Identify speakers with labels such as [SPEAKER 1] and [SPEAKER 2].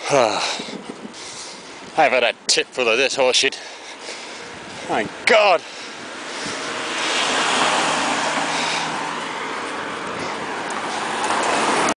[SPEAKER 1] I've had a tit full of this horse shit. My God.